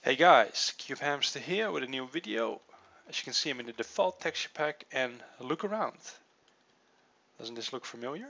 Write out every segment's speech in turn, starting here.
Hey guys, Cubehamster here with a new video. As you can see, I'm in the default texture pack and look around. Doesn't this look familiar?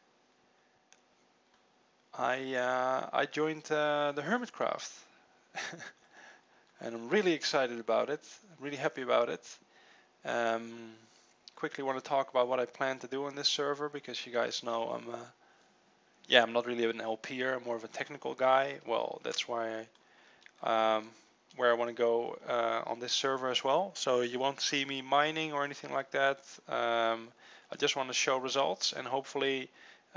I joined the Hermitcraft and I'm really excited about it. I'm really happy about it. Um, Quickly want to talk about what I plan to do on this server because you guys know I'm not really an LPer, I'm more of a technical guy. Well, that's why where I want to go on this server as well. So you won't see me mining or anything like that. I just want to show results and hopefully,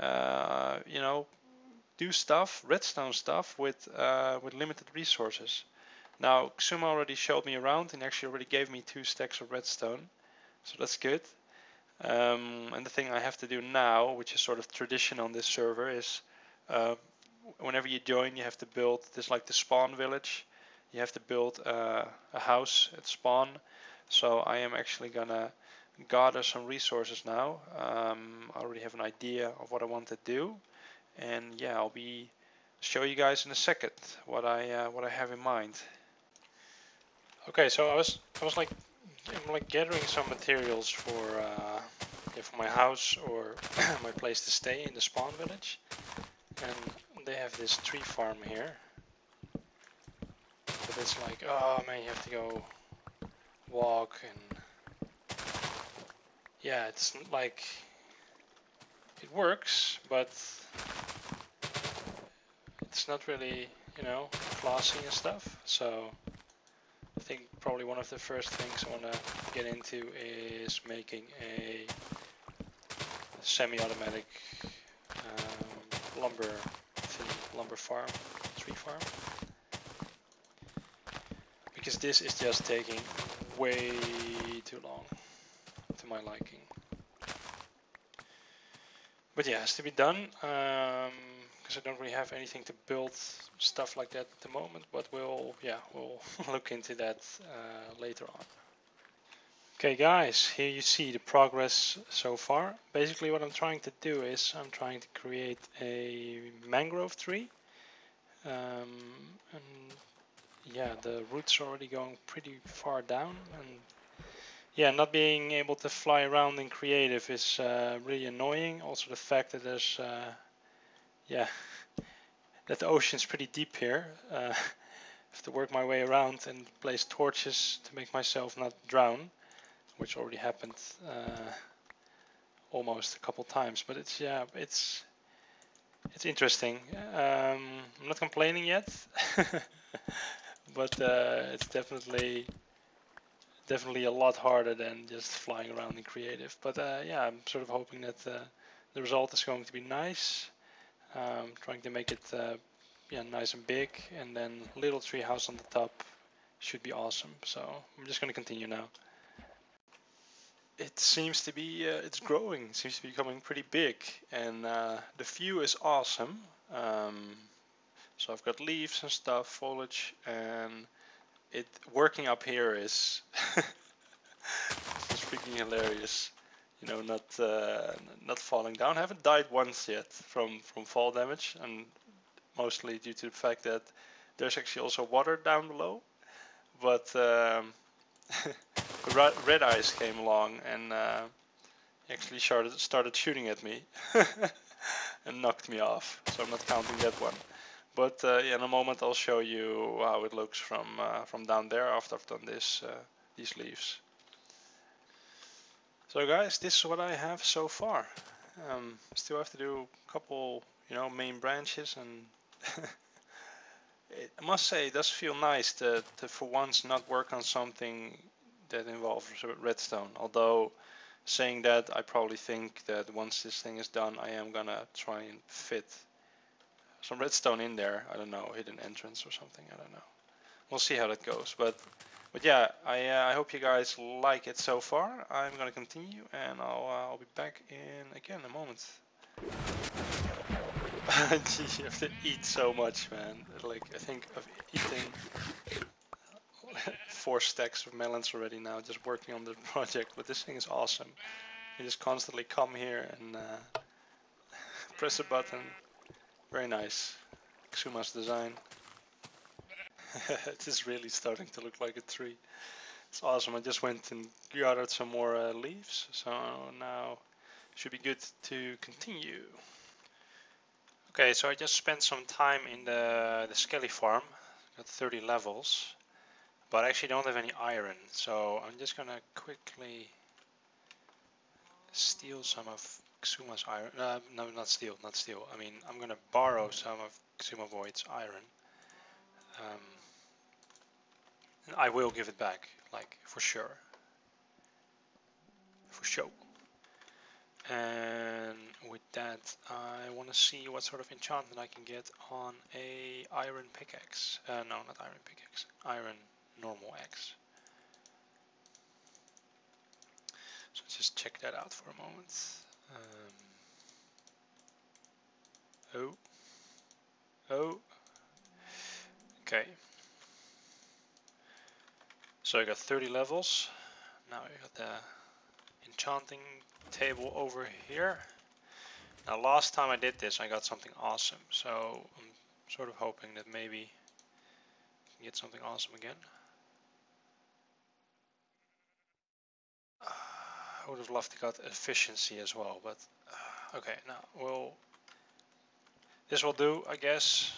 do stuff, redstone stuff with limited resources. Now, Xuma already showed me around and actually already gave me 2 stacks of redstone, so that's good. And the thing I have to do now, which is sort of tradition on this server, is whenever you join, you have to build this like the spawn village. You have to build a house at spawn. So I am actually gonna gather some resources now. I already have an idea of what I want to do, and yeah, I'll be show you guys in a second what I have in mind. Okay, so I was like I'm like gathering some materials for my house or my place to stay in the spawn village, and they have this tree farm here. But it's like, oh man, you have to go walk and yeah, it's like it works, but it's not really, classy and stuff. So I think probably one of the first things I want to get into is making a semi-automatic lumber farm, tree farm. Because this is just taking way too long to my liking. But yeah, it has to be done because I don't really have anything to build stuff like that at the moment. But we'll look into that later on. Okay, guys, here you see the progress so far. Basically, what I'm trying to do is I'm trying to create a mangrove tree, and yeah, the roots are already going pretty far down, and yeah, not being able to fly around in creative is really annoying. Also the fact that there's that the ocean's pretty deep here. I have to work my way around and place torches to make myself not drown, which already happened almost a couple times, but it's interesting. I'm not complaining yet, but it's definitely a lot harder than just flying around in creative. But yeah, I'm sort of hoping that the result is going to be nice. Trying to make it nice and big, and then little tree house on the top should be awesome. So I'm just going to continue now. It seems to be it's growing. It seems to be becoming pretty big, and the view is awesome. So I've got leaves and stuff, foliage, and it working up here is it's freaking hilarious. You know, not falling down. I haven't died once yet from fall damage, and mostly due to the fact that there's actually also water down below. But red eyes came along and actually started shooting at me and knocked me off. So I'm not counting that one. But in a moment I'll show you how it looks from down there after I've done these leaves. So guys, this is what I have so far. Still have to do a couple, main branches, and I must say it does feel nice to for once not work on something that involves redstone. Although saying that, I probably think that once this thing is done, I am gonna try and fit some redstone in there. I don't know, hidden entrance or something. I don't know. We'll see how that goes. But yeah, I hope you guys like it so far. I'm gonna continue, and I'll be back in again in a moment. You have to eat so much, man. Like, I think I've eaten 4 stacks of melons already now, just working on the project. But this thing is awesome. You just constantly come here and press a button. Very nice. Xuma's design. It is really starting to look like a tree. It's awesome. I just went and gathered some more leaves, so now should be good to continue. Okay, so I just spent some time in the Skelly farm. Got 30 levels, but I actually don't have any iron, so I'm just gonna quickly steal some of Xuma's iron. No, not steal. I mean, I'm gonna borrow some of Xuma Void's iron. And I will give it back, like, for sure. For sure. And with that, I want to see what sort of enchantment I can get on a iron pickaxe. No, not iron pickaxe. Iron normal axe. So let's just check that out for a moment. Oh. Okay. So I got 30 levels. Now I got the enchanting table over here. Now last time I did this I got something awesome, so I'm sort of hoping that maybe I can get something awesome again. I would have loved to got efficiency as well, but okay, now this will do, I guess.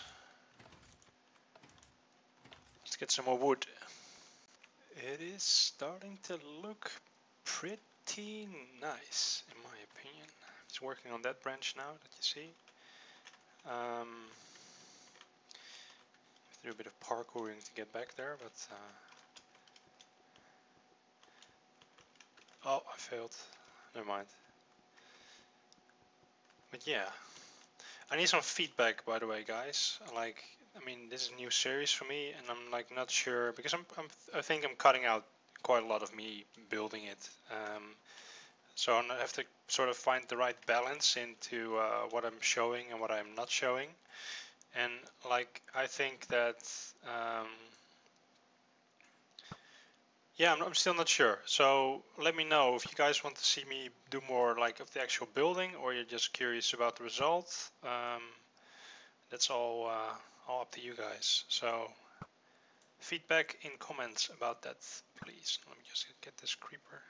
Let's get some more wood. It is starting to look pretty nice, in my opinion. It's working on that branch now that you see. Do a bit of parkouring to get back there, but oh, I failed. Never mind. But yeah, I need some feedback, by the way, guys. Like, I mean, this is a new series for me, and I'm like not sure because I think I'm cutting out quite a lot of me building it. So I have to sort of find the right balance into what I'm showing and what I'm not showing. And like, I think that yeah, I'm still not sure. So let me know if you guys want to see me do more like of the actual building, or you're just curious about the result. That's all up to you guys. So feedback in comments about that, please. Let me just get this creeper.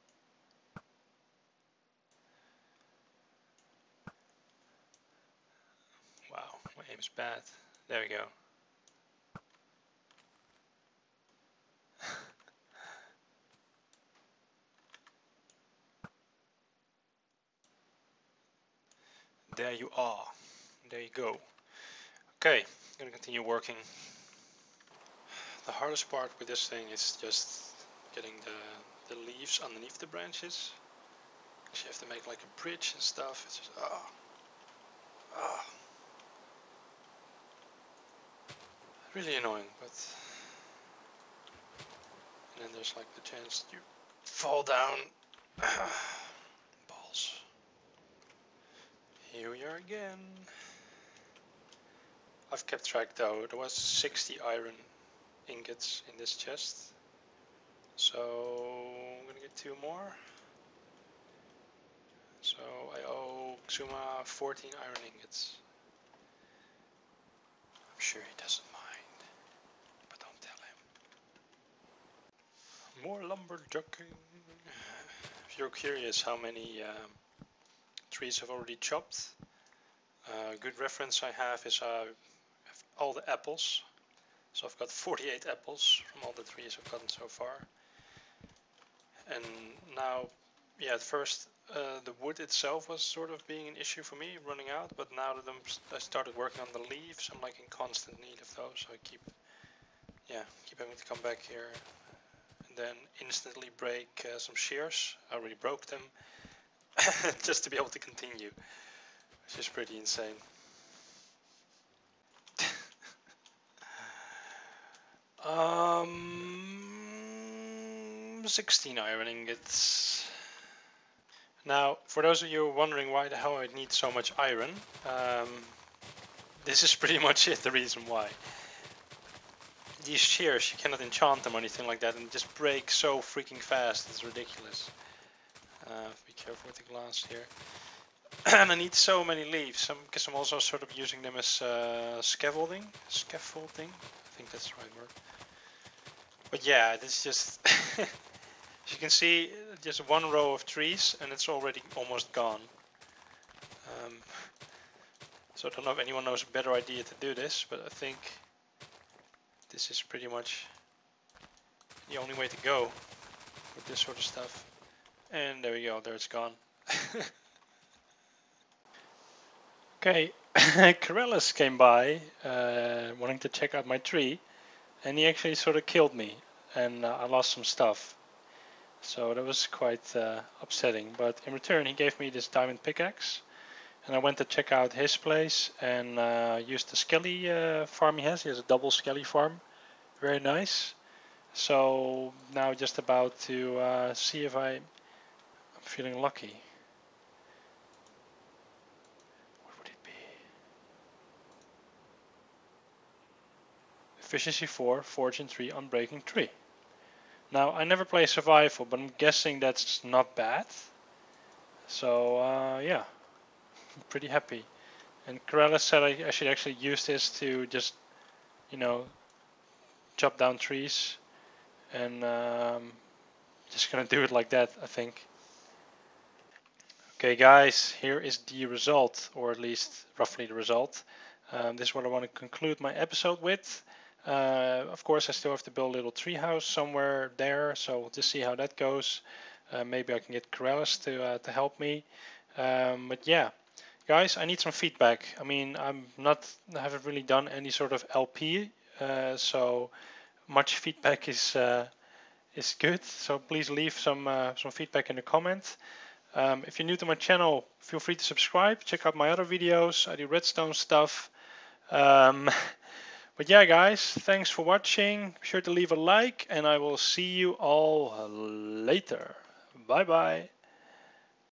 Wow, my aim is bad. There we go. There you are. There you go. Okay, I'm gonna continue working. The hardest part with this thing is just getting the leaves underneath the branches. You have to make like a bridge and stuff. It's just really annoying, but and then there's like the chance you fall down. Balls. Here we are again. I've kept track though. There was 60 iron ingots in this chest, so I'm gonna get 2 more. So I owe Xuma 14 iron ingots. I'm sure he doesn't mind, but don't tell him. More lumberjacking. If you're curious how many trees I've already chopped, a good reference I have is all the apples. So I've got 48 apples from all the trees I've gotten so far. And now, yeah, at first the wood itself was sort of being an issue for me, running out, but now that I started working on the leaves, I'm like in constant need of those, so I keep having to come back here and then instantly break some shears. I already broke them just to be able to continue, which is pretty insane. 16 iron ingots. Now, for those of you wondering why the hell I need so much iron, this is pretty much it, the reason why. These shears, you cannot enchant them or anything like that, and they just break so freaking fast, it's ridiculous. Be careful with the glass here. And I need so many leaves, because I'm also sort of using them as scaffolding, I think think that's the right word. But yeah, this just, as you can see, just one row of trees and it's already almost gone. So I don't know if anyone knows a better idea to do this, but I think this is pretty much the only way to go with this sort of stuff. And there we go, there it's gone. Okay, Corellis came by wanting to check out my tree, and he actually sort of killed me, and I lost some stuff. So that was quite upsetting, but in return he gave me this diamond pickaxe, and I went to check out his place and used the skelly farm he has. He has a double skelly farm, very nice. So now just about to see if I'm feeling lucky. What would it be? Efficiency 4, Fortune 3, Unbreaking 3. Now I never play survival, but I'm guessing that's not bad. So yeah, I'm pretty happy. And Corellis said I should actually use this to just, you know, chop down trees, and just gonna do it like that, I think. Okay guys, here is the result, or at least roughly the result. This is what I want to conclude my episode with. Of course I still have to build a little treehouse somewhere there, so we'll just see how that goes. Maybe I can get Corellis to help me. But yeah, guys, I need some feedback. I mean, I haven't really done any sort of LP, so much feedback is good. So please leave some feedback in the comment. If you're new to my channel, feel free to subscribe. Check out my other videos. I do redstone stuff. But yeah, guys, thanks for watching. Be sure to leave a like, and I will see you all later. Bye bye.